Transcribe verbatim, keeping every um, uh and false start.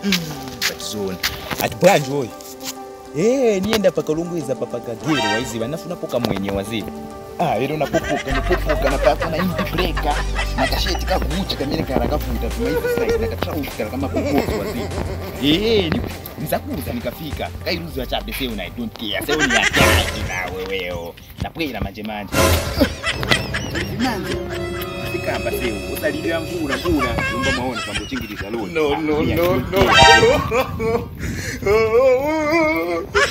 zone at banjo eh nienda pakalungwiza papa kagero waizi banafu poka mwenye waziri ah ile unapopoka unapopoka na pata na hindi breaker na kasheti kaguchi kamene karakafuta tumaizi side na katrauka kama popoka waziri eh ni nizakuza nikafika kairuzi wa chabe sio I don't care sio ni hataki na wewe na pwela manje manje manje kamba sio usalivya mvura kula ngomba maona kwamba chingiliza loni no no no no